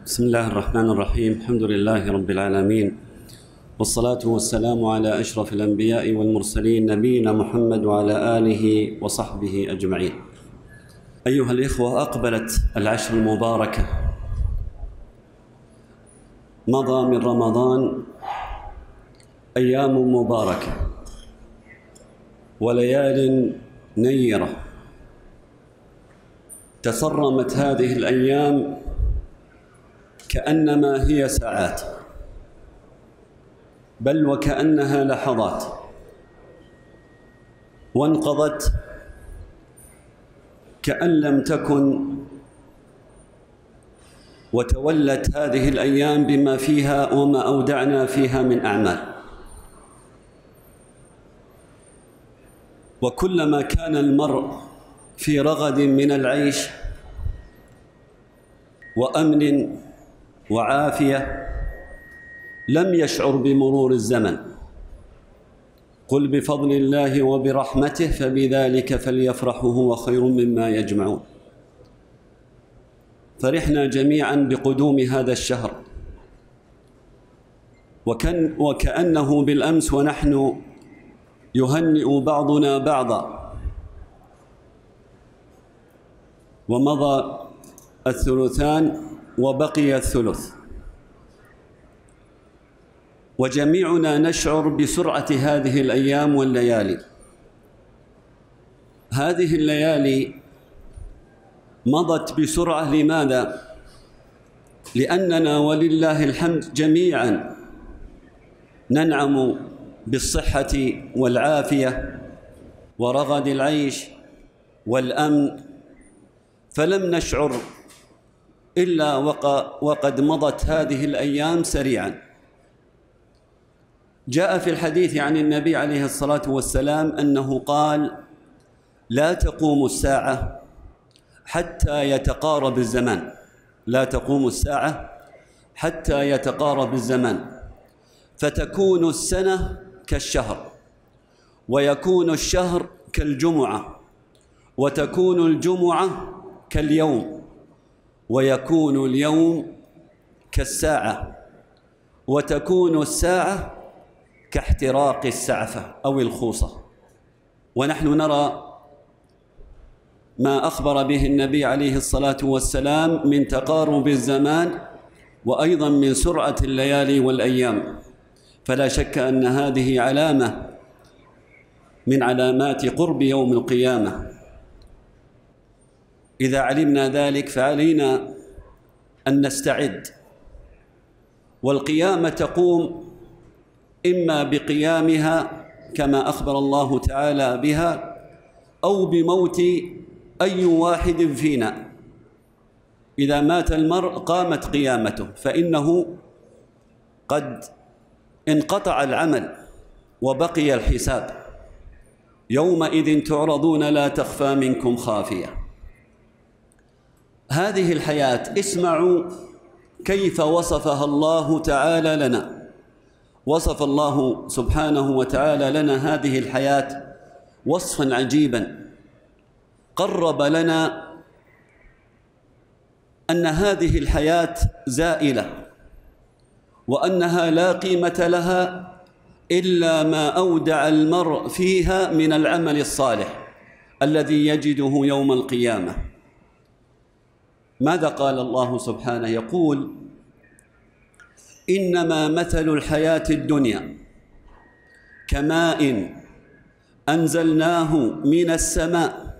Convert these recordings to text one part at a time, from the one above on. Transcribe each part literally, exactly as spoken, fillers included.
بسم الله الرحمن الرحيم. الحمد لله رب العالمين، والصلاة والسلام على أشرف الأنبياء والمرسلين نبينا محمد وعلى آله وصحبه أجمعين. أيها الإخوة، أقبلت العشر المباركة، مضى من رمضان أيام مباركة وليال نيرة. تصرمت هذه الأيام كأنما هي ساعات، بل وكأنها لحظات، وانقضت كأن لم تكن، وتولت هذه الأيام بما فيها وما أودعنا فيها من أعمال. وكلما كان المرء في رغد من العيش وأمن وعافية لم يشعر بمرور الزمن. قل بفضل الله وبرحمته فبذلك فليفرحوا هو خير مما يجمعون. فرحنا جميعا بقدوم هذا الشهر، وكان وكأنه بالأمس ونحن يهنئ بعضنا بعضا، ومضى الثلثان وبقي الثلث، وجميعنا نشعر بسرعة هذه الأيام والليالي. هذه الليالي مضت بسرعة. لماذا؟ لأننا ولله الحمد جميعا ننعم بالصحة والعافية ورغد العيش والأمن، فلم نشعر إلا وقد مضت هذه الأيام سريعا. جاء في الحديث عن النبي عليه الصلاة والسلام أنه قال: لا تقوم الساعة حتى يتقارب الزمان. لا تقوم الساعة حتى يتقارب الزمان، فتكون السنة كالشهر، ويكون الشهر كالجمعة، وتكون الجمعة كاليوم، ويكون اليوم كالساعة، وتكون الساعة كاحتراق السعفة أو الخوصة. ونحن نرى ما أخبر به النبي عليه الصلاة والسلام من تقارب الزمان، وأيضا من سرعة الليالي والأيام. فلا شك أن هذه علامة من علامات قرب يوم القيامة. إذا علمنا ذلك فعلينا أن نستعد. والقيامة تقوم إما بقيامها كما أخبر الله تعالى بها، أو بموت أي واحد فينا. إذا مات المرء قامت قيامته، فإنه قد انقطع العمل وبقي الحساب. يومئذ تعرضون لا تخفى منكم خافية. هذه الحياة اسمعوا كيف وصفها الله تعالى لنا. وصف الله سبحانه وتعالى لنا هذه الحياة وصفا عجيبا. قرب لنا أن هذه الحياة زائلة، وأنها لا قيمة لها إلا ما أودع المرء فيها من العمل الصالح الذي يجده يوم القيامة. ماذا قال الله سبحانه؟ يقول: إنما مثل الحياة الدنيا كماء أنزلناه من السماء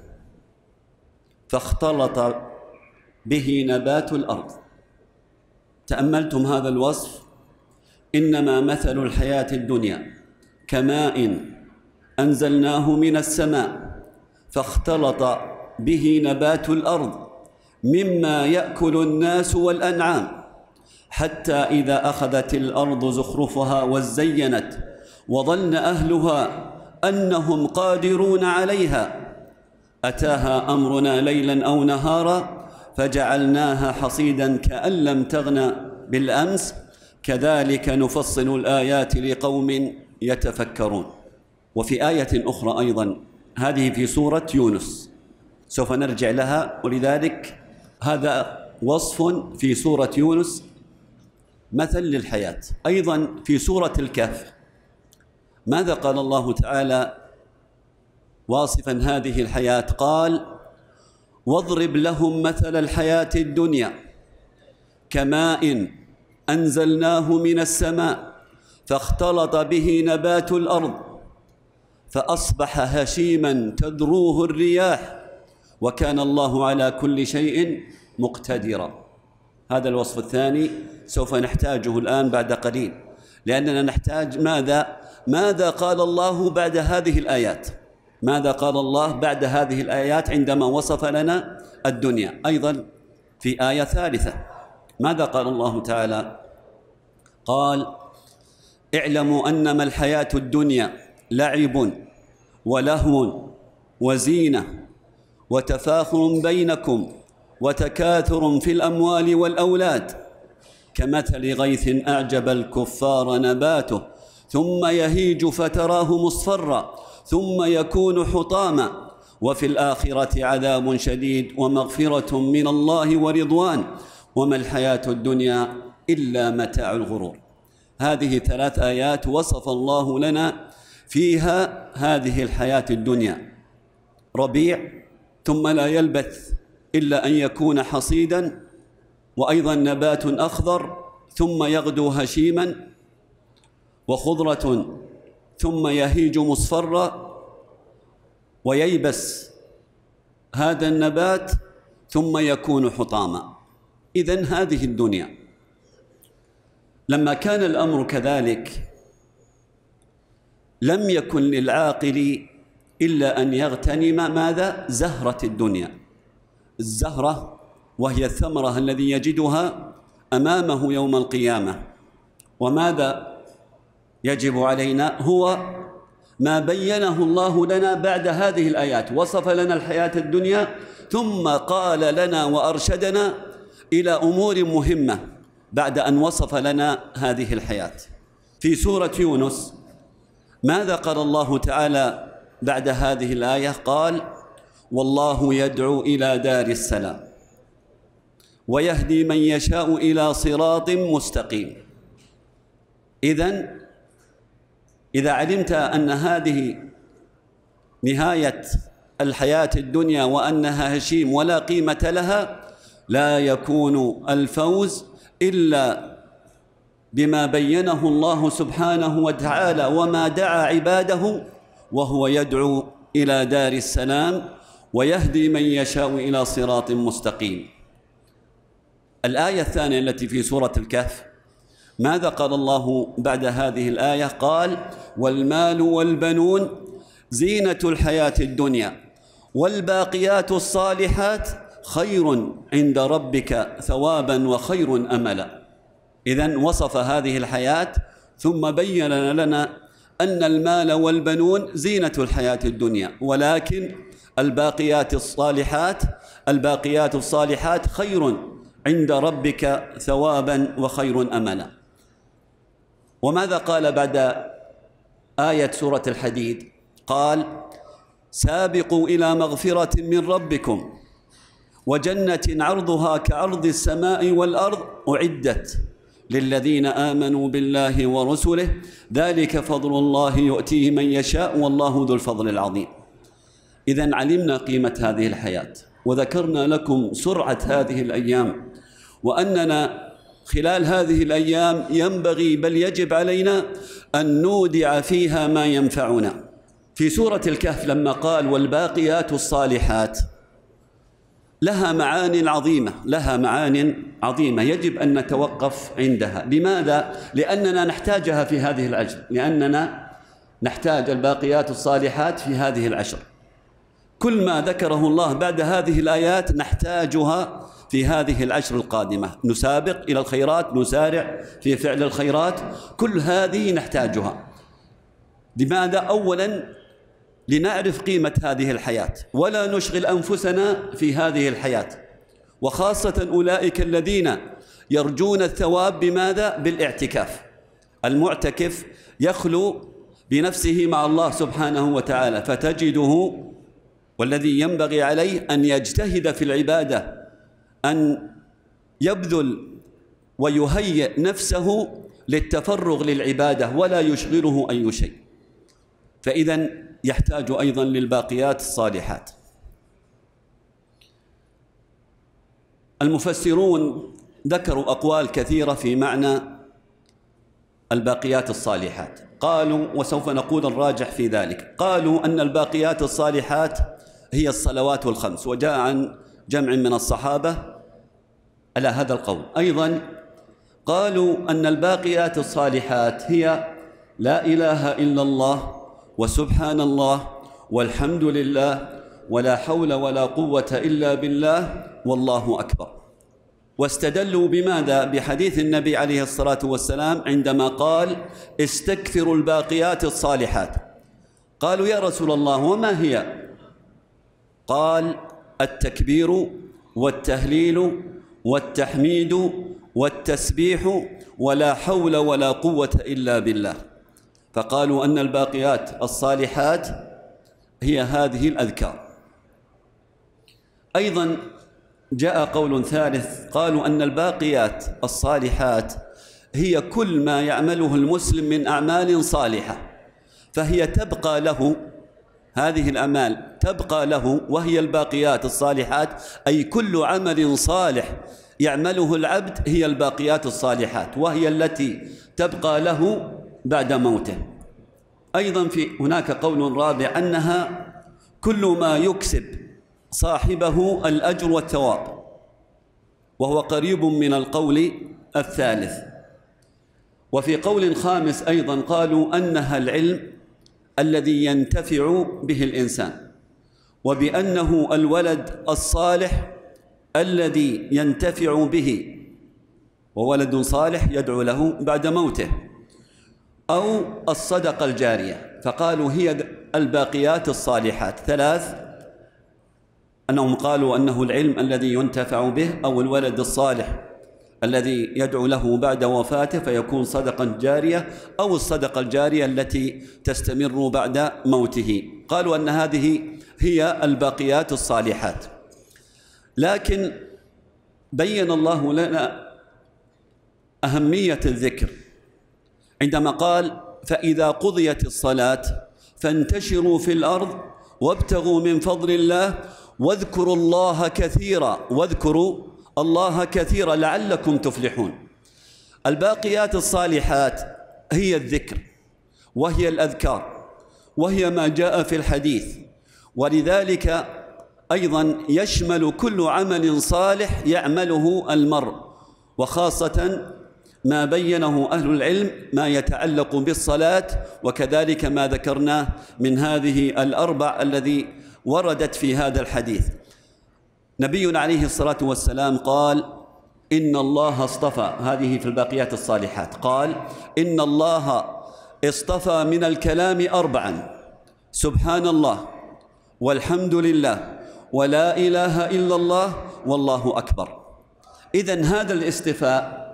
فاختلط به نبات الأرض. تأملتم هذا الوصف؟ إنما مثل الحياة الدنيا كماء أنزلناه من السماء فاختلط به نبات الأرض مما يأكل الناس والأنعام، حتى إذا أخذت الأرض زخرفها وزينت وظن أهلها أنهم قادرون عليها أتاها أمرنا ليلا أو نهارا فجعلناها حصيدا كأن لم تغن بالأمس كذلك نفصل الآيات لقوم يتفكرون. وفي آية أخرى أيضا، هذه في سورة يونس، سوف نرجع لها، ولذلك هذا وصف في سورة يونس مثل للحياة. أيضا في سورة الكهف ماذا قال الله تعالى واصفا هذه الحياة؟ قال: واضرب لهم مثل الحياة الدنيا كماء أنزلناه من السماء فاختلط به نبات الأرض فأصبح هشيما تذروه الرياح وكان الله على كل شيء مقتدرا. هذا الوصف الثاني سوف نحتاجه الآن بعد قليل، لأننا نحتاج ماذا؟ ماذا قال الله بعد هذه الآيات؟ ماذا قال الله بعد هذه الآيات عندما وصف لنا الدنيا؟ أيضا في آية ثالثة ماذا قال الله تعالى؟ قال: اعلموا أنما الحياة الدنيا لعب ولهو وزينة وتفاخر بينكم وتكاثر في الأموال والأولاد كمثل غيث أعجب الكفار نباته ثم يهيج فتراه مصفرا ثم يكون حطاما وفي الآخرة عذاب شديد ومغفرة من الله ورضوان وما الحياة الدنيا إلا متاع الغرور. هذه ثلاث آيات وصف الله لنا فيها هذه الحياة الدنيا: ربيع ثم لا يلبث إلا أن يكون حصيدا، وأيضا نبات أخضر ثم يغدو هشيما، وخضرة ثم يهيج مصفرا وييبس هذا النبات ثم يكون حطاما. إذن هذه الدنيا. لما كان الأمر كذلك لم يكن للعاقل إلا أن يغتنم ماذا؟ زهرة الدنيا. الزهرة وهي الثمرة الذي يجدها أمامه يوم القيامة. وماذا يجب علينا؟ هو ما بينه الله لنا بعد هذه الآيات. وصف لنا الحياة الدنيا ثم قال لنا وأرشدنا إلى أمور مهمة بعد أن وصف لنا هذه الحياة. في سورة يونس ماذا قال الله تعالى بعد هذه الآية؟ قال: والله يدعو إلى دار السلام ويهدي من يشاء إلى صراط مستقيم. إذن إذا علمت أن هذه نهاية الحياة الدنيا وأنها هشيم ولا قيمة لها، لا يكون الفوز إلا بما بينه الله سبحانه وتعالى وما دعا عباده، وهو يدعو إلى دار السلام ويهدي من يشاء إلى صراط مستقيم. الآية الثانية التي في سورة الكهف ماذا قال الله بعد هذه الآية؟ قال: والمال والبنون زينة الحياة الدنيا والباقيات الصالحات خير عند ربك ثوابا وخير أملا. إذن وصف هذه الحياة ثم بين لنا أن المال والبنون زينة الحياة الدنيا، ولكن الباقيات الصالحات الباقيات الصالحات خير عند ربك ثوابا وخير أملا. وماذا قال بعد آية سورة الحديد؟ قال: سابقوا إلى مغفرة من ربكم وجنة عرضها كعرض السماء والأرض أعدت للذين آمنوا بالله ورسله ذلك فضل الله يؤتيه من يشاء والله ذو الفضل العظيم. إذن علمنا قيمة هذه الحياة وذكرنا لكم سرعة هذه الأيام، وأننا خلال هذه الأيام ينبغي بل يجب علينا أن نودع فيها ما ينفعنا. في سورة الكهف لما قال: والباقيات الصالحات لها معان عظيمة لها معان عظيمة يجب أن نتوقف عندها. لماذا؟ لأننا نحتاجها في هذه العشر، لأننا نحتاج الباقيات الصالحات في هذه العشر. كل ما ذكره الله بعد هذه الآيات نحتاجها في هذه العشر القادمة. نسابق إلى الخيرات، نسارع في فعل الخيرات، كل هذه نحتاجها. لماذا؟ أولاً لنعرف قيمة هذه الحياة ولا نشغل أنفسنا في هذه الحياة، وخاصة أولئك الذين يرجون الثواب بماذا؟ بالاعتكاف. المعتكف يخلو بنفسه مع الله سبحانه وتعالى، فتجده والذي ينبغي عليه أن يجتهد في العبادة، أن يبذل ويهيئ نفسه للتفرغ للعبادة ولا يشغله أي شيء. فإذا يحتاج أيضا للباقيات الصالحات. المفسرون ذكروا أقوال كثيرة في معنى الباقيات الصالحات. قالوا، وسوف نقول الراجح في ذلك، قالوا أن الباقيات الصالحات هي الصلوات الخمس، وجاء عن جمع من الصحابة على هذا القول. أيضا قالوا أن الباقيات الصالحات هي لا إله إلا الله وسبحان الله والحمد لله ولا حول ولا قوة إلا بالله والله أكبر. واستدلوا بماذا؟ بحديث النبي عليه الصلاة والسلام عندما قال: استكثروا الباقيات الصالحات. قالوا: يا رسول الله وما هي؟ قال: التكبير والتهليل والتحميد والتسبيح ولا حول ولا قوة إلا بالله. فقالوا أن الباقيات الصالحات هي هذه الأذكار. أيضا جاء قول ثالث، قالوا أن الباقيات الصالحات هي كل ما يعمله المسلم من أعمال صالحة، فهي تبقى له، هذه الأعمال تبقى له، وهي الباقيات الصالحات، أي كل عمل صالح يعمله العبد هي الباقيات الصالحات، وهي التي تبقى له بعد موته. أيضا في هناك قول رابع، أنها كل ما يكسب صاحبه الأجر والثواب، وهو قريب من القول الثالث. وفي قول خامس أيضا قالوا أنها العلم الذي ينتفع به الإنسان، وبأنه الولد الصالح الذي ينتفع به، وولد صالح يدعو له بعد موته، أو الصدقة الجارية. فقالوا هي الباقيات الصالحات ثلاث، أنهم قالوا أنه العلم الذي ينتفع به، أو الولد الصالح الذي يدعو له بعد وفاته فيكون صدقة جارية، أو الصدقة الجارية التي تستمر بعد موته. قالوا أن هذه هي الباقيات الصالحات. لكن بين الله لنا أهمية الذكر عندما قال: فإذا قضيت الصلاة فانتشروا في الأرض وابتغوا من فضل الله واذكروا الله كثيرا واذكروا الله كثيرا لعلكم تفلحون. الباقيات الصالحات هي الذكر، وهي الأذكار، وهي ما جاء في الحديث. ولذلك أيضا يشمل كل عمل صالح يعمله المرء، وخاصة ما بينه أهل العلم ما يتعلق بالصلاة، وكذلك ما ذكرناه من هذه الأربع الذي وردت في هذا الحديث. نبينا عليه الصلاة والسلام قال: إن الله اصطفى، هذه في الباقيات الصالحات، قال: إن الله اصطفى من الكلام أربعا: سبحان الله والحمد لله ولا إله إلا الله والله أكبر. إذن هذا الاصطفاء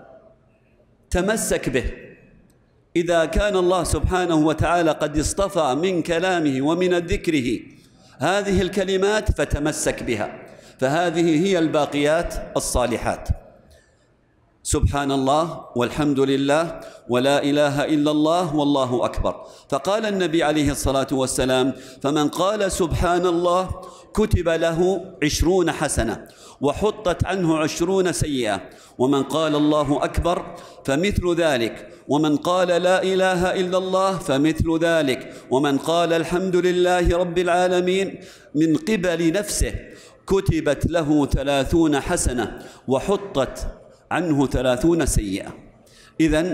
تمسك به. إذا كان الله سبحانه وتعالى قد اصطفى من كلامه ومن ذكره هذه الكلمات فتمسك بها، فهذه هي الباقيات الصالحات: سبحان الله والحمد لله ولا إله إلا الله والله أكبر. فقال النبي عليه الصلاة والسلام: فمن قال سبحان الله كتب له عشرون حسنة وحطت عنه عشرون سيئة، ومن قال الله أكبر فمثل ذلك، ومن قال لا إله إلا الله فمثل ذلك، ومن قال الحمد لله رب العالمين من قبل نفسه كتبت له ثلاثون حسنة وحطت عنه ثلاثون سيئة. إذن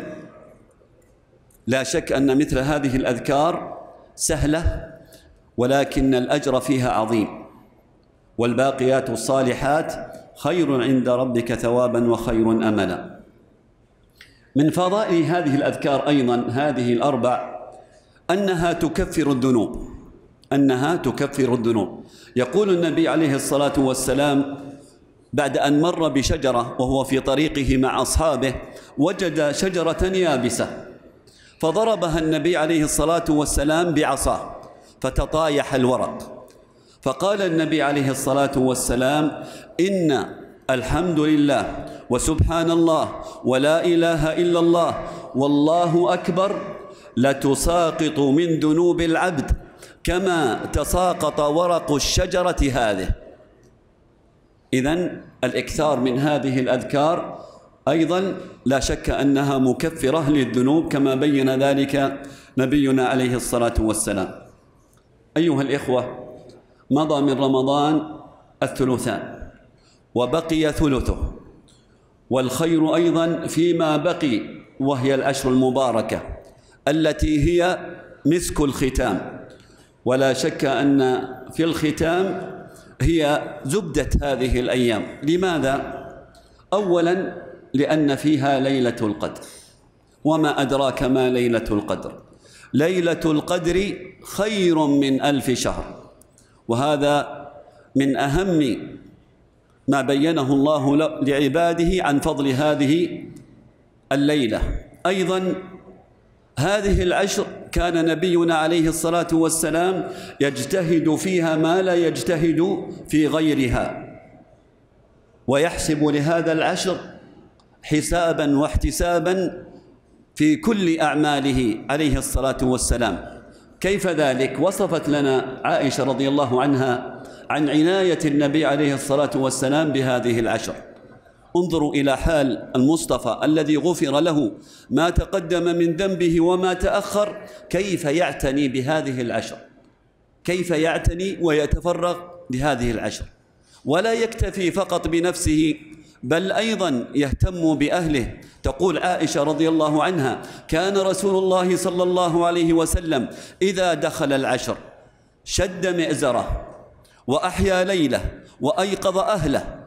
لا شك أن مثل هذه الأذكار سهلة، ولكن الأجر فيها عظيم. والباقيات الصالحات خير عند ربك ثوابا وخير أملا. من فضائل هذه الأذكار أيضا هذه الأربع أنها تكفر الذنوب، أنها تكفر الذنوب. يقول النبي عليه الصلاة والسلام بعد أن مر بشجرة وهو في طريقه مع أصحابه وجد شجرة يابسة، فضربها النبي عليه الصلاة والسلام بعصاه فتطايح الورق، فقال النبي عليه الصلاة والسلام: إن الحمد لله وسبحان الله ولا إله إلا الله والله أكبر لتساقط من ذنوب العبد كما تساقط ورق الشجرة هذه. إذن الإكثار من هذه الأذكار أيضا لا شك أنها مكفرة للذنوب كما بين ذلك نبينا عليه الصلاة والسلام. أيها الإخوة، مضى من رمضان الثلثان وبقي ثلثه، والخير أيضا فيما بقي، وهي الأشهر المباركة التي هي مسك الختام. ولا شك أن في الختام هي زبدة هذه الأيام. لماذا؟ أولا لأن فيها ليلة القدر، وما أدراك ما ليلة القدر؟ ليلة القدر خير من ألف شهر، وهذا من أهم ما بينه الله لعباده عن فضل هذه الليلة. أيضا هذه العشر كان نبينا عليه الصلاة والسلام يجتهد فيها ما لا يجتهد في غيرها، ويحسب لهذا العشر حسابا واحتسابا في كل أعماله عليه الصلاة والسلام. كيف ذلك؟ وصفت لنا عائشة رضي الله عنها عن عناية النبي عليه الصلاة والسلام بهذه العشر. انظروا إلى حال المصطفى الذي غفر له ما تقدم من ذنبه وما تأخر، كيف يعتني بهذه العشر، كيف يعتني ويتفرغ لهذه العشر، ولا يكتفي فقط بنفسه بل أيضا يهتم بأهله. تقول عائشة رضي الله عنها: كان رسول الله صلى الله عليه وسلم إذا دخل العشر شد مئزره وأحيا ليله وأيقظ أهله.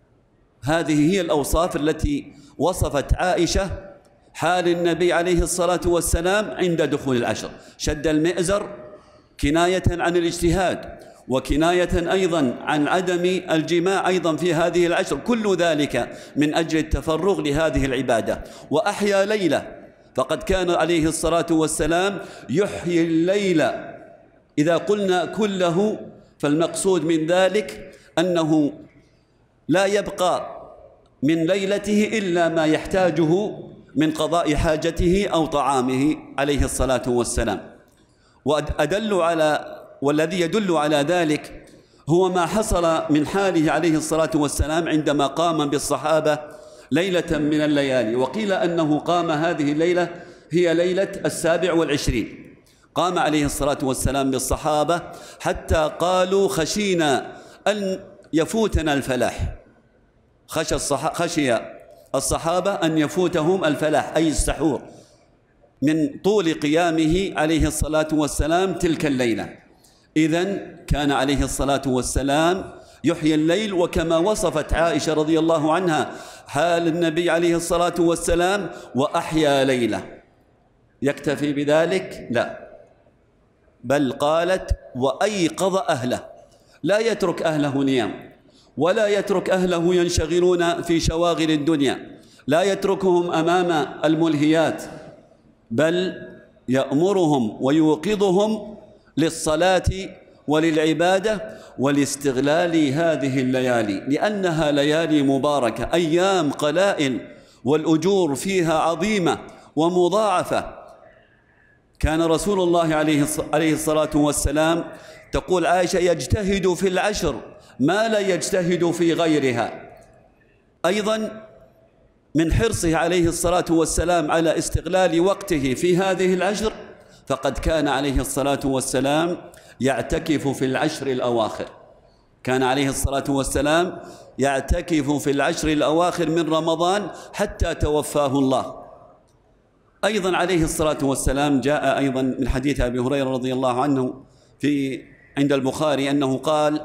هذه هي الأوصاف التي وصفت عائشة حال النبي عليه الصلاة والسلام عند دخول العشر. شد المئزر كناية عن الاجتهاد، وكناية أيضا عن عدم الجماع أيضا في هذه العشر، كل ذلك من أجل التفرغ لهذه العبادة. وأحيا ليلة، فقد كان عليه الصلاة والسلام يحيي الليل. إذا قلنا كله فالمقصود من ذلك أنه لا يبقى من ليلته إلا ما يحتاجه من قضاء حاجته أو طعامه عليه الصلاة والسلام. وأدل على والذي يدل على ذلك هو ما حصل من حاله عليه الصلاة والسلام عندما قام بالصحابة ليلة من الليالي، وقيل أنه قام هذه الليلة هي ليلة السابع والعشرين. قام عليه الصلاة والسلام بالصحابة حتى قالوا: خشينا أن يفوتنا الفلاح. خشى الصح... خشي الصحابة أن يفوتهم الفلاح أي السحور من طول قيامه عليه الصلاة والسلام تلك الليلة. إذن كان عليه الصلاة والسلام يحيي الليل، وكما وصفت عائشة رضي الله عنها حال النبي عليه الصلاة والسلام: وأحيا ليلة. يكتفي بذلك؟ لا، بل قالت: وأيقظ أهله. لا يترك أهله نيام، ولا يترك أهله ينشغلون في شواغل الدنيا، لا يتركهم أمام الملهيات، بل يأمرهم ويوقظهم للصلاة وللعبادة ولاستغلال هذه الليالي، لأنها ليالي مباركة، أيام قلائل والأجور فيها عظيمة ومضاعفة. كان رسول الله عليه الصلاة والسلام، تقول عائشة: يجتهد في العشر ما لا يجتهد في غيرها. أيضا من حرصه عليه الصلاة والسلام على استغلال وقته في هذه العشر، فقد كان عليه الصلاة والسلام يعتكف في العشر الأواخر. كان عليه الصلاة والسلام يعتكف في العشر الأواخر من رمضان حتى توفاه الله. أيضا عليه الصلاة والسلام جاء أيضا من حديث أبي هريرة رضي الله عنه في عند البخاري أنه قال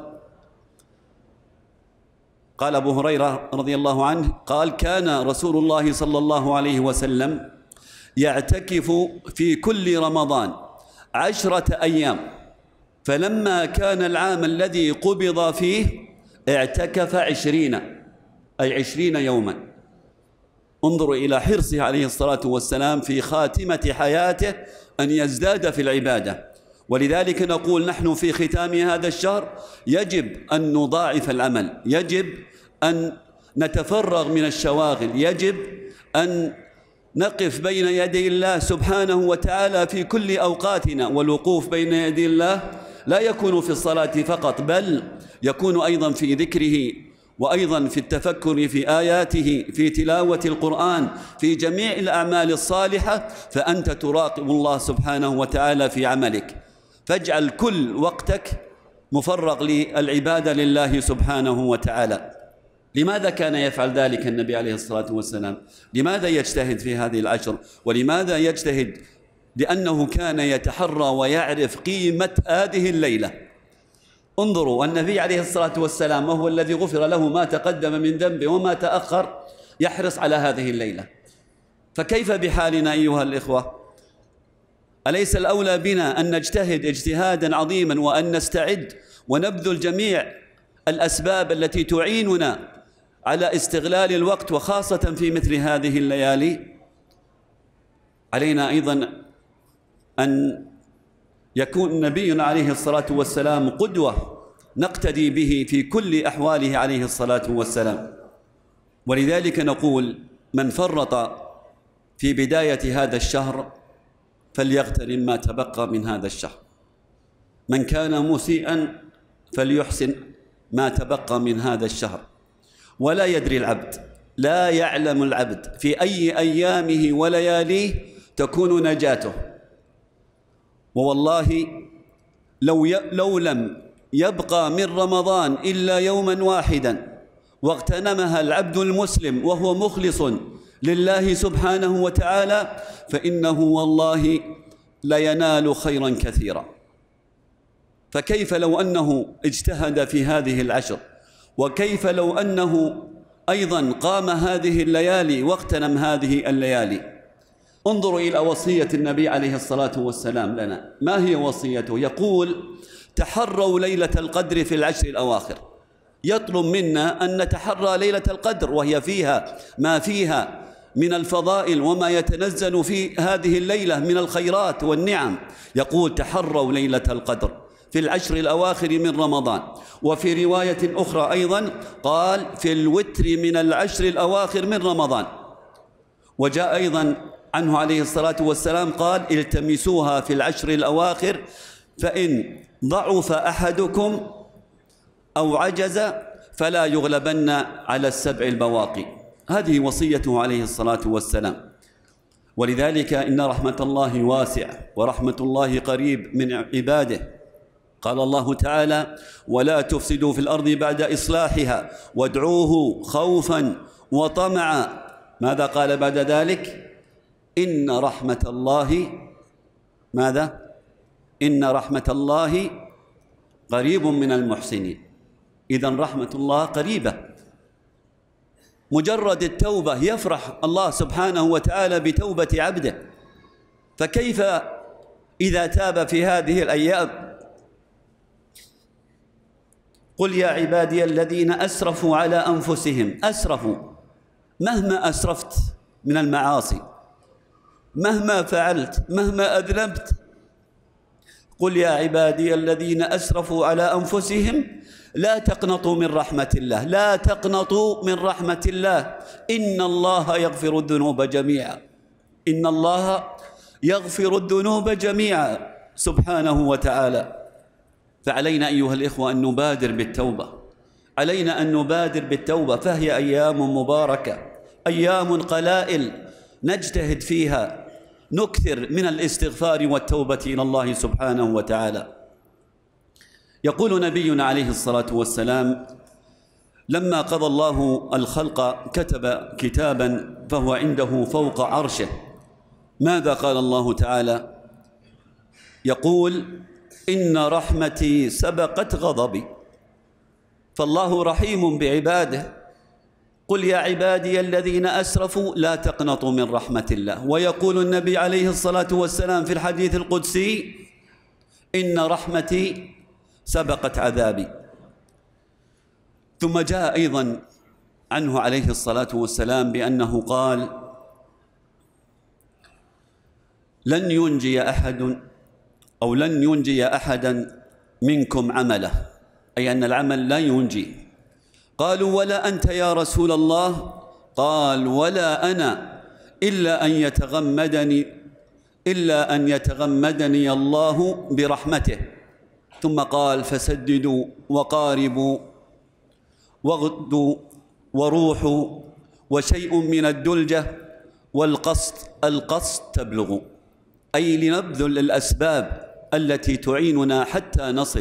قال أبو هريرة رضي الله عنه قال: كان رسول الله صلى الله عليه وسلم يعتكف في كل رمضان عشرة أيام، فلما كان العام الذي قبض فيه اعتكف عشرين أي عشرين يوما. انظروا إلى حرصه عليه الصلاة والسلام في خاتمة حياته أن يزداد في العبادة. ولذلك نقول نحن في ختام هذا الشهر يجب أن نضاعف العمل، يجب أن نتفرغ من الشواغل. يجب أن نقف بين يدي الله سبحانه وتعالى في كل أوقاتنا، والوقوف بين يدي الله لا يكون في الصلاة فقط، بل يكون أيضا في ذكره، وأيضا في التفكر في آياته، في تلاوة القرآن، في جميع الأعمال الصالحة، فأنت تراقب الله سبحانه وتعالى في عملك. فاجعل كل وقتك مفرغ للعبادة لله سبحانه وتعالى. لماذا كان يفعل ذلك النبي عليه الصلاة والسلام؟ لماذا يجتهد في هذه العشر؟ ولماذا يجتهد؟ لأنه كان يتحرى ويعرف قيمة هذه الليلة. انظروا، النبي عليه الصلاة والسلام وهو الذي غفر له ما تقدم من ذنبه وما تأخر يحرص على هذه الليلة، فكيف بحالنا أيها الإخوة؟ أليس الأولى بنا أن نجتهد اجتهادا عظيما وأن نستعد ونبذل جميع الأسباب التي تعيننا على استغلال الوقت، وخاصة في مثل هذه الليالي؟ علينا أيضا أن يكون نبينا عليه الصلاة والسلام قدوة نقتدي به في كل أحواله عليه الصلاة والسلام. ولذلك نقول: من فرط في بداية هذا الشهر فليغتنم ما تبقى من هذا الشهر، من كان مسيئا فليحسن ما تبقى من هذا الشهر. ولا يدري العبد، لا يعلم العبد في أي أيامه ولياليه تكون نجاته. ووالله لو, ي... لو لم يبقى من رمضان إلا يوما واحدا واغتنمها العبد المسلم وهو مخلص لله سبحانه وتعالى، فإنه والله لينال خيرا كثيرا. فكيف لو أنه اجتهد في هذه العشر، وكيف لو أنه أيضا قام هذه الليالي واغتنم هذه الليالي؟ انظروا إلى وصية النبي عليه الصلاة والسلام لنا. ما هي وصيته؟ يقول: تحروا ليلة القدر في العشر الأواخر. يطلب منا أن نتحرى ليلة القدر، وهي فيها ما فيها من الفضائل وما يتنزل في هذه الليلة من الخيرات والنعم. يقول: تحروا ليلة القدر في العشر الأواخر من رمضان. وفي رواية أخرى أيضا قال: في الوتر من العشر الأواخر من رمضان. وجاء أيضا عنه عليه الصلاة والسلام قال: التمسوها في العشر الأواخر، فإن ضعف أحدكم أو عجز فلا يغلبن على السبع البواقي. هذه وصيته عليه الصلاة والسلام. ولذلك إن رحمة الله واسعة ورحمة الله قريب من عباده. قال الله تعالى: ولا تفسدوا في الأرض بعد إصلاحها وادعوه خوفا وطمعا. ماذا قال بعد ذلك؟ إن رحمة الله ماذا؟ إن رحمة الله قريب من المحسنين. إذن رحمة الله قريبة. مجرد التوبة يفرح الله سبحانه وتعالى بتوبة عبده، فكيف إذا تاب في هذه الأيام؟ قل يا عبادي الذين أسرفوا على أنفسهم. أسرفوا، مهما أسرفت من المعاصي، مهما فعلت، مهما أذنبت، قل يا عبادي الذين أسرفوا على أنفسهم لا تقنطوا من رحمة الله، لا تقنطوا من رحمة الله، إن الله يغفر الذنوب جميعا، إن الله يغفر الذنوب جميعا سبحانه وتعالى. فعلينا أيها الإخوة أن نبادر بالتوبة، علينا أن نبادر بالتوبة، فهي أيام مباركة، أيام قلائل نجتهد فيها، نكثر من الاستغفار والتوبة إلى الله سبحانه وتعالى. يقول نبينا عليه الصلاة والسلام: لما قضى الله الخلق كتب كتابا فهو عنده فوق عرشه. ماذا قال الله تعالى؟ يقول: إن رحمتي سبقت غضبي. فالله رحيم بعباده. قل يا عبادي الذين أسرفوا لا تقنطوا من رحمة الله. ويقول النبي عليه الصلاة والسلام في الحديث القدسي: إن رحمتي سبقت عذابي. ثم جاء أيضا عنه عليه الصلاة والسلام بأنه قال: لن ينجي أحد أو لن ينجي أحدا منكم عمله، أي أن العمل لا ينجي، قالوا: ولا أنت يا رسول الله؟ قال: ولا أنا إلا أن يتغمدني إلا أن يتغمدني الله برحمته. ثم قال: فسددوا وقاربوا واغدوا وروحوا وشيء من الدلجة والقصد. القصد تبلغ، أي لنبذل الأسباب التي تعيننا حتى نصل.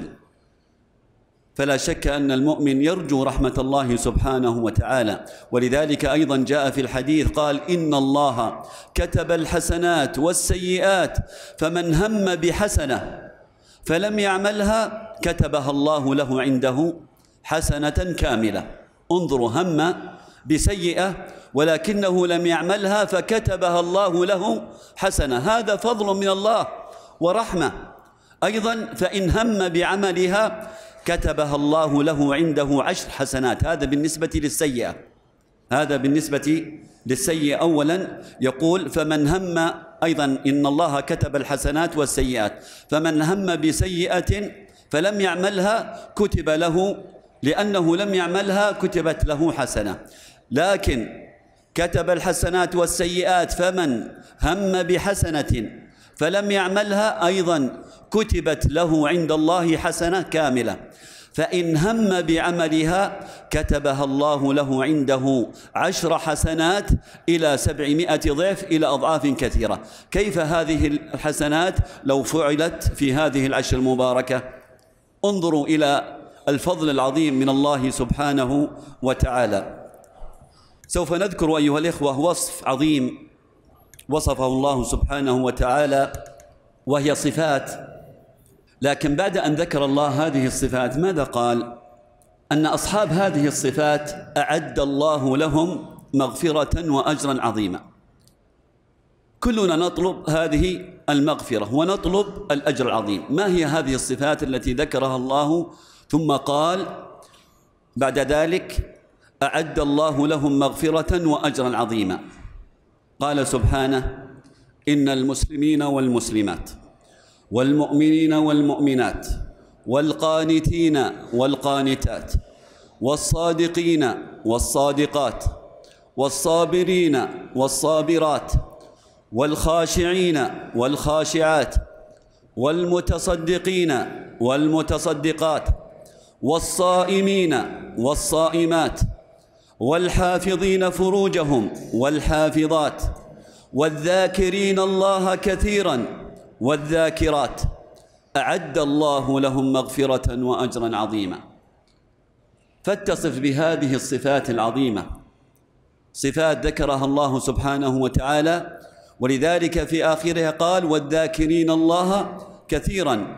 فلا شك أن المؤمن يرجو رحمة الله سبحانه وتعالى، ولذلك أيضا جاء في الحديث قال: إن الله كتب الحسنات والسيئات، فمن هم بحسنة فلم يعملها كتبها الله له عنده حسنة كاملة. انظروا، هم بسيئة ولكنه لم يعملها فكتبها الله له حسنة، هذا فضل من الله ورحمة. أيضا فإن هم بعملها كتبها الله له عنده عشر حسنات. هذا بالنسبة للسيئة، هذا بالنسبة للسيئة. أولا يقول: فمن هم، أيضا إن الله كتب الحسنات والسيئات، فمن هم بسيئة فلم يعملها كتب له، لأنه لم يعملها كتبت له حسنة. لكن كتب الحسنات والسيئات، فمن هم بحسنة فلم يعملها أيضا كتبت له عند الله حسنة كاملة. فإن هم بعملها كتبها الله له عنده عشر حسنات إلى سبعمائة ضعف، إلى أضعاف كثيرة. كيف هذه الحسنات لو فعلت في هذه العشر المباركة؟ انظروا إلى الفضل العظيم من الله سبحانه وتعالى. سوف نذكر أيها الإخوة وصف عظيم وصفه الله سبحانه وتعالى، وهي صفات. لكن بعد أن ذكر الله هذه الصفات ماذا قال؟ أن أصحاب هذه الصفات أعد الله لهم مغفرة وأجرا عظيما. كلنا نطلب هذه المغفرة ونطلب الأجر العظيم. ما هي هذه الصفات التي ذكرها الله؟ ثم قال بعد ذلك: أعد الله لهم مغفرة وأجرا عظيما. قال سبحانه: إن المسلمين والمسلمات والمؤمنين والمؤمنات والقانتين والقانتات والصادقين والصادقات والصابرين والصابرات والخاشعين والخاشعات والمتصدقين والمتصدقات والصائمين والصائمات والحافظين فروجهم والحافظات والذاكرين الله كثيرا والذاكرات أعد الله لهم مغفرة وأجرا عظيما. فاتصف بهذه الصفات العظيمة، صفات ذكرها الله سبحانه وتعالى، ولذلك في آخرها قال: والذاكرين الله كثيرا.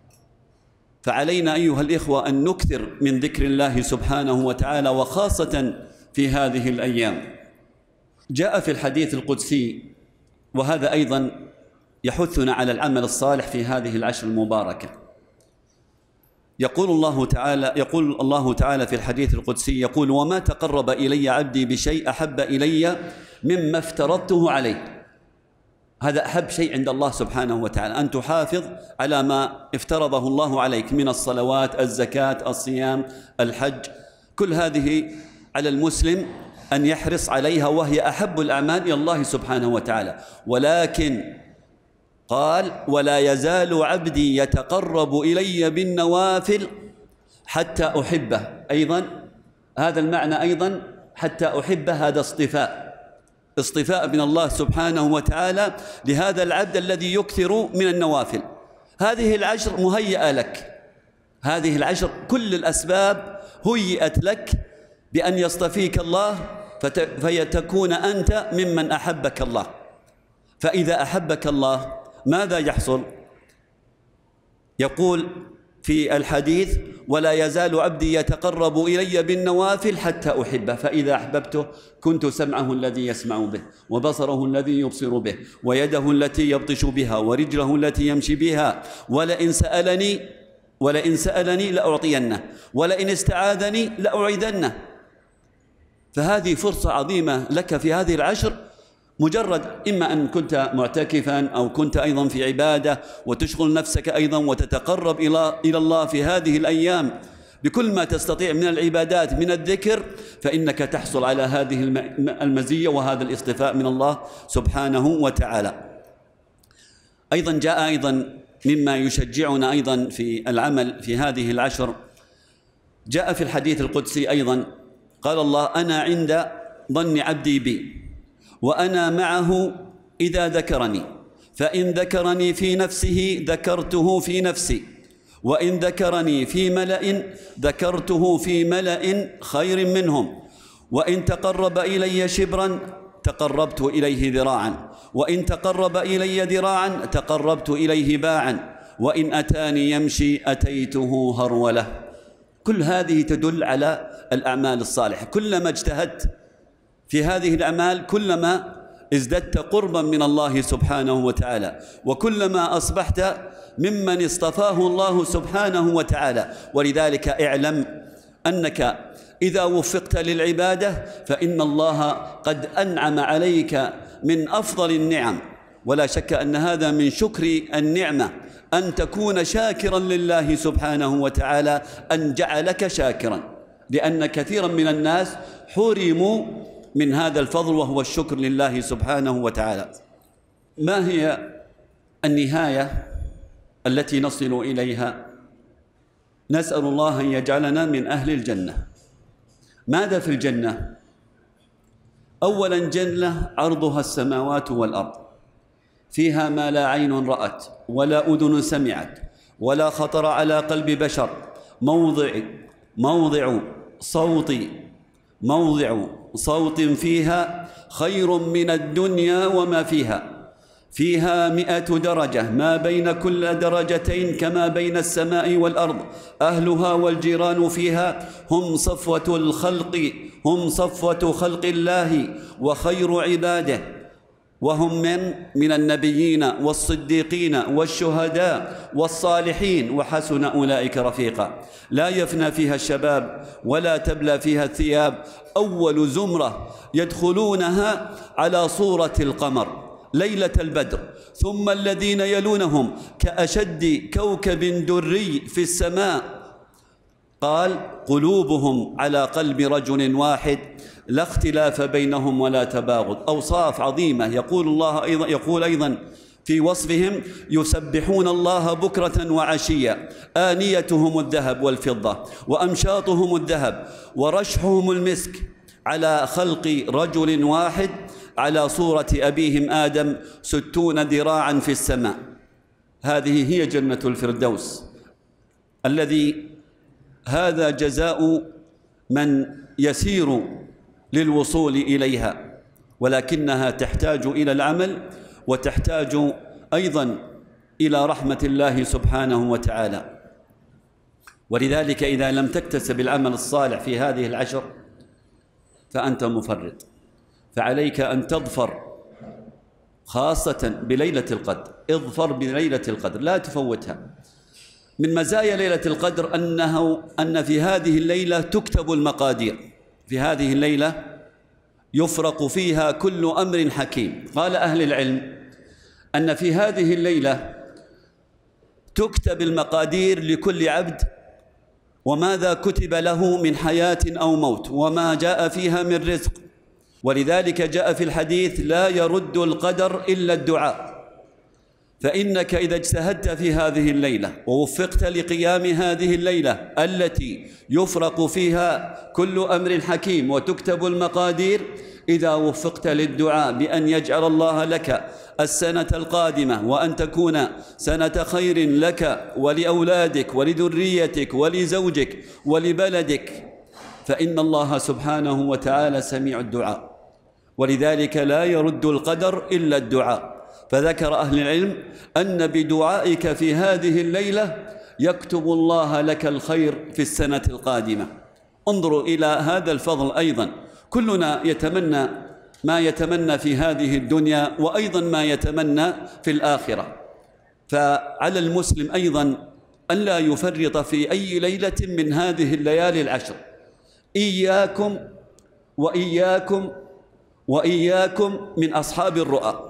فعلينا أيها الإخوة أن نكثر من ذكر الله سبحانه وتعالى، وخاصة في هذه الأيام. جاء في الحديث القدسي، وهذا أيضا يحثنا على العمل الصالح في هذه العشر المباركة. يقول الله تعالى يقول الله تعالى في الحديث القدسي، يقول: وما تقرب إلي عبدي بشيء أحب إلي مما افترضته عليه. هذا أحب شيء عند الله سبحانه وتعالى، أن تحافظ على ما افترضه الله عليك من الصلوات، الزكاة، الصيام، الحج. كل هذه على المسلم أن يحرص عليها، وهي أحب الأعمال إلى الله سبحانه وتعالى. ولكن قال: ولا يزال عبدي يتقرب إلي بالنوافل حتى أحبه. أيضا هذا المعنى، أيضا حتى أحبه، هذا اصطفاء اصطفاء من الله سبحانه وتعالى لهذا العبد الذي يكثر من النوافل. هذه العشر مهيئة لك، هذه العشر كل الأسباب هيئت لك بأن يصطفيك الله فيتكون أنت ممن أحبك الله. فإذا أحبك الله ماذا يحصل؟ يقول في الحديث: ولا يزال عبدي يتقرب إلي بالنوافل حتى أحبه، فإذا أحببته كنت سمعه الذي يسمع به، وبصره الذي يبصر به، ويده التي يبطش بها، ورجله التي يمشي بها، ولئن سألني ولئن سألني لأعطينه، ولئن استعاذني لأعيذنه. فهذه فرصة عظيمة لك في هذه العشر، مجرد إما أن كنت معتكفا أو كنت أيضا في عبادة وتشغل نفسك أيضا وتتقرب إلى إلى الله في هذه الأيام بكل ما تستطيع من العبادات من الذكر، فإنك تحصل على هذه المزية وهذا الاصطفاء من الله سبحانه وتعالى. أيضا جاء أيضا مما يشجعنا أيضا في العمل في هذه العشر، جاء في الحديث القدسي أيضا قال الله: أنا عند ظن عبدي بي وأنا معه إذا ذكرني، فإن ذكرني في نفسه ذكرته في نفسي، وإن ذكرني في ملأ ذكرته في ملأ خير منهم، وإن تقرب إلي شبرا تقربت إليه ذراعا، وإن تقرب إلي ذراعا تقربت إليه باعا، وإن أتاني يمشي أتيته هرولة. كل هذه تدل على الأعمال الصالحة. كلما اجتهدت في هذه الأعمال كلما ازددت قربا من الله سبحانه وتعالى، وكلما أصبحت ممن اصطفاه الله سبحانه وتعالى. ولذلك اعلم أنك إذا وفقت للعبادة فإن الله قد أنعم عليك من أفضل النعم، ولا شك أن هذا من شكر النعمة أن تكون شاكرا لله سبحانه وتعالى، أن جعلك شاكرا، لأن كثيرا من الناس حرموا من هذا الفضل وهو الشكر لله سبحانه وتعالى. ما هي النهاية التي نصل إليها؟ نسأل الله أن يجعلنا من أهل الجنة. ماذا في الجنة؟ أولا جنة عرضها السماوات والأرض، فيها ما لا عين رأت ولا أذن سمعت ولا خطر على قلب بشر، موضع موضع صوت موضع صوت فيها خير من الدنيا وما فيها، فيها مئة درجة، ما بين كل درجتين كما بين السماء والأرض، أهلها والجيران فيها هم صفوة الخلق هم صفوة خلق الله وخير عباده، وهم من من النبيين والصديقين والشهداء والصالحين، وحسن أولئك رفيقا. لا يفنى فيها الشباب ولا تبلى فيها الثياب. أول زمرة يدخلونها على صورة القمر ليلة البدر، ثم الذين يلونهم كأشد كوكب دري في السماء، قال قلوبهم على قلب رجل واحد لا اختلاف بينهم ولا تباغض. أوصاف عظيمة. يقول الله أيضا يقول أيضا في وصفهم: يسبحون الله بكرة وعشيا، آنيتهم الذهب والفضة وأمشاطهم الذهب ورشحهم المسك، على خلق رجل واحد على صورة أبيهم آدم ستون ذراعا في السماء. هذه هي جنة الفردوس، الذي هذا جزاء من يسير للوصول إليها، ولكنها تحتاج إلى العمل وتحتاج أيضا إلى رحمة الله سبحانه وتعالى. ولذلك إذا لم تكتسب العمل الصالح في هذه العشر فأنت مفرط، فعليك أن تظفر خاصة بليلة القدر. اظفر بليلة القدر، لا تفوتها. من مزايا ليلة القدر أنه أن في هذه الليلة تكتب المقادير. في هذه الليلة يفرق فيها كل أمر حكيم. قال أهل العلم أن في هذه الليلة تكتب المقادير لكل عبد، وماذا كتب له من حياة أو موت، وما جاء فيها من رزق. ولذلك جاء في الحديث: لا يرد القدر إلا الدعاء. فإنك إذا اجتهدت في هذه الليلة ووفقت لقيام هذه الليلة التي يفرق فيها كل أمر حكيم وتكتب المقادير، إذا وفقت للدعاء بأن يجعل الله لك السنة القادمة وأن تكون سنة خير لك ولأولادك ولذريتك ولزوجك ولبلدك، فإن الله سبحانه وتعالى سميع الدعاء. ولذلك لا يرد القدر إلا الدعاء. فذكر أهل العلم أن بدعائك في هذه الليلة يكتب الله لك الخير في السنة القادمة. انظروا إلى هذا الفضل. أيضا كلنا يتمنى ما يتمنى في هذه الدنيا وأيضا ما يتمنى في الآخرة، فعلى المسلم أيضا أن لا يفرط في أي ليلة من هذه الليالي العشر. إياكم وإياكم وإياكم من أصحاب الرؤى.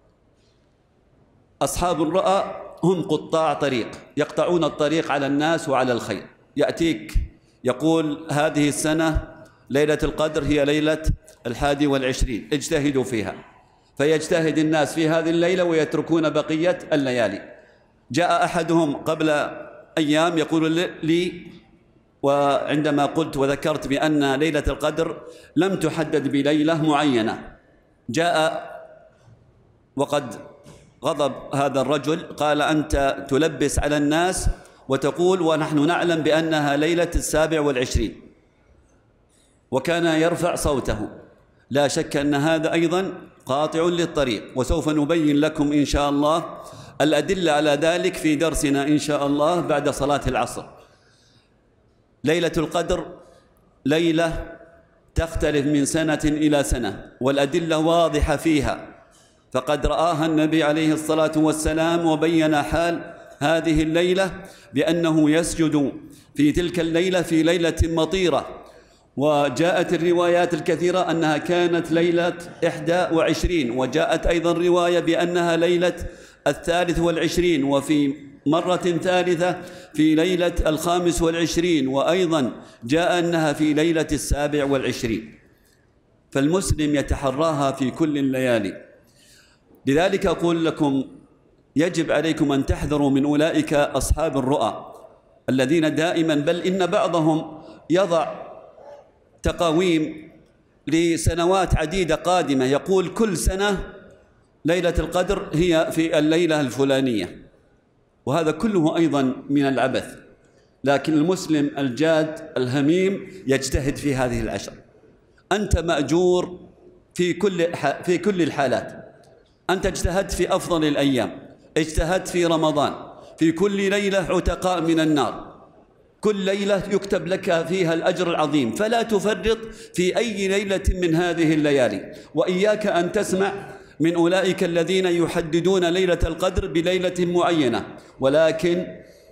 أصحاب الرؤى هم قطاع طريق، يقطعون الطريق على الناس وعلى الخير. يأتيك يقول هذه السنة ليلة القدر هي ليلة الحادي والعشرين، اجتهدوا فيها، فيجتهد الناس في هذه الليلة ويتركون بقية الليالي. جاء أحدهم قبل أيام يقول لي، وعندما قلت وذكرت بأن ليلة القدر لم تحدد بليلة معينة، جاء وقد غضب هذا الرجل، قال أنت تلبس على الناس وتقول ونحن نعلم بأنها ليلة السابع والعشرين، وكان يرفع صوته. لا شك أن هذا أيضا قاطع للطريق، وسوف نبين لكم إن شاء الله الأدلة على ذلك في درسنا إن شاء الله بعد صلاة العصر. ليلة القدر ليلة تختلف من سنة إلى سنة، والأدلة واضحة فيها، فقد رآها النبي عليه الصلاة والسلام وبين حال هذه الليلة بأنه يسجد في تلك الليلة في ليلة مطيرة. وجاءت الروايات الكثيرة أنها كانت ليلة إحدى وعشرين، وجاءت أيضا رواية بأنها ليلة الثالث والعشرين، وفي مرة ثالثة في ليلة الخامس والعشرين، وأيضا جاء أنها في ليلة السابع والعشرين. فالمسلم يتحراها في كل الليالي. لذلك أقول لكم يجب عليكم أن تحذروا من أولئك أصحاب الرؤى الذين دائما، بل إن بعضهم يضع تقاويم لسنوات عديدة قادمة، يقول كل سنة ليلة القدر هي في الليلة الفلانية، وهذا كله أيضا من العبث. لكن المسلم الجاد الهميم يجتهد في هذه العشر. أنت مأجور في كل في كل الحالات. أنت اجتهدت في أفضل الأيام، اجتهدت في رمضان، في كل ليلة عتقاء من النار، كل ليلة يكتب لك فيها الأجر العظيم، فلا تفرط في أي ليلة من هذه الليالي. وإياك أن تسمع من أولئك الذين يحددون ليلة القدر بليلة معينة، ولكن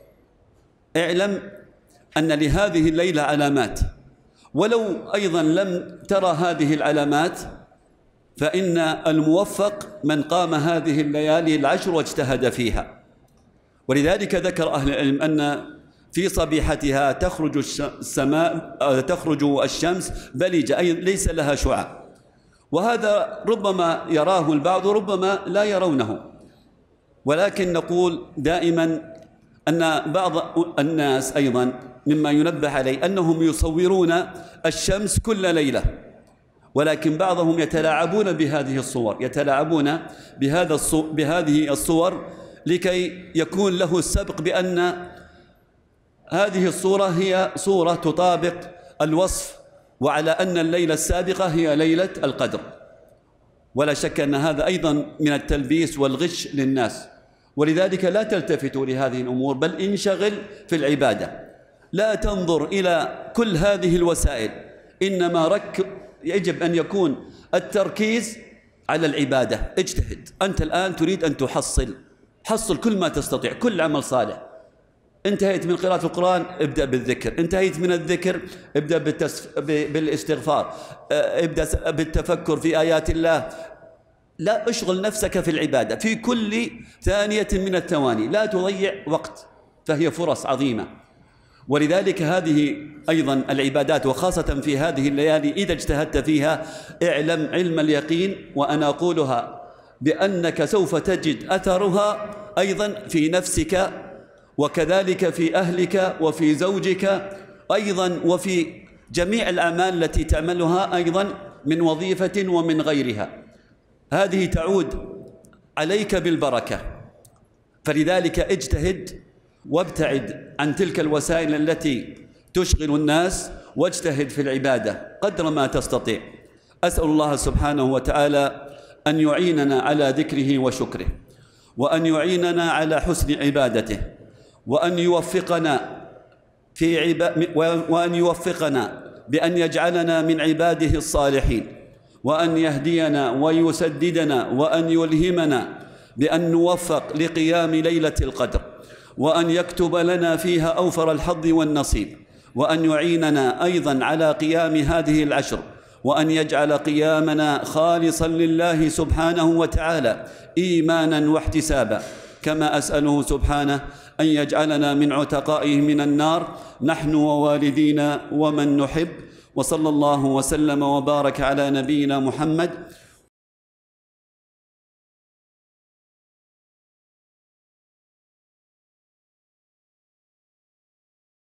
اعلم أن لهذه الليلة علامات، ولو أيضا لم ترى هذه العلامات فإن الموفق من قام هذه الليالي العشر واجتهد فيها. ولذلك ذكر أهل العلم أن في صبيحتها تخرج السماء تخرج الشمس بلجة، أي ليس لها شعاع، وهذا ربما يراه البعض ربما لا يرونه. ولكن نقول دائما أن بعض الناس أيضا مما ينبه عليه أنهم يصورون الشمس كل ليلة، ولكن بعضهم يتلاعبون بهذه الصور، يتلاعبون بهذا بهذه الصور لكي يكون له السبق بأن هذه الصورة هي صورة تطابق الوصف، وعلى أن الليلة السابقة هي ليلة القدر. ولا شك أن هذا أيضا من التلبيس والغش للناس. ولذلك لا تلتفتوا لهذه الأمور، بل انشغل في العبادة، لا تنظر إلى كل هذه الوسائل، إنما رك يجب أن يكون التركيز على العبادة. اجتهد. أنت الآن تريد أن تحصل، حصل كل ما تستطيع، كل عمل صالح. انتهيت من قراءة القرآن ابدأ بالذكر، انتهيت من الذكر ابدأ بالتسف... بالاستغفار، ابدأ بالتفكر في آيات الله. لا اشغل نفسك في العبادة في كل ثانية من الثواني، لا تضيع وقت، فهي فرص عظيمة. ولذلك هذه أيضا العبادات، وخاصة في هذه الليالي إذا اجتهدت فيها، اعلم علم اليقين، وأنا أقولها بأنك سوف تجد أثرها أيضا في نفسك، وكذلك في أهلك وفي زوجك أيضا، وفي جميع الأعمال التي تعملها أيضا من وظيفة ومن غيرها، هذه تعود عليك بالبركة. فلذلك اجتهد وابتعد عن تلك الوسائل التي تشغل الناس، واجتهد في العبادة قدر ما تستطيع. أسأل الله سبحانه وتعالى أن يعيننا على ذكره وشكره، وأن يعيننا على حسن عبادته، وأن يوفقنا في عبا... وأن يوفقنا بأن يجعلنا من عباده الصالحين، وأن يهدينا ويسددنا، وأن يلهمنا بأن نوفق لقيام ليلة القدر، وأن يكتب لنا فيها أوفر الحظ والنصيب، وأن يعيننا أيضا على قيام هذه العشر، وأن يجعل قيامنا خالصا لله سبحانه وتعالى إيمانا واحتسابا، كما أسأله سبحانه أن يجعلنا من عتقائه من النار نحن ووالدينا ومن نحب. وصلى الله وسلم وبارك على نبينا محمد